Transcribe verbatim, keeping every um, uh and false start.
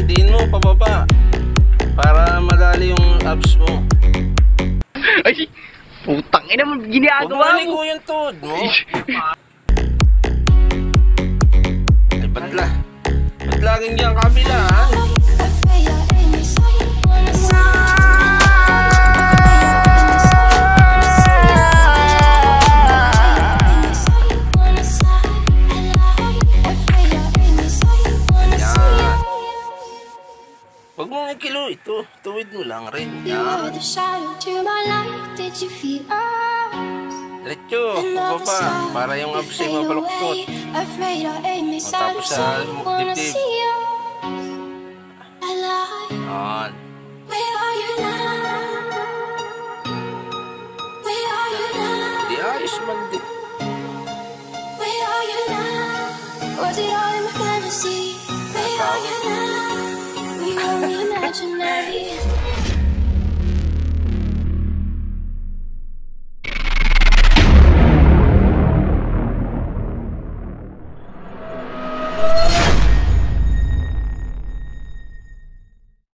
Diin mo pababa para madali yung abs mo. Ay, putang ina mo, ginagawa mo. Bumalik ko yung tuhod mo. Ay, ba't la? Ba't laging dyan kabilaan? Huwag mong ikilo ito. Tuwid mo lang rin. Yan. Diretso. Pababa. Para yung abs ay mabaluktot. Tapos sa dibdib. Yan. Di ayos man din. Was it all in my fantasy? Where are you now? We were imaginary.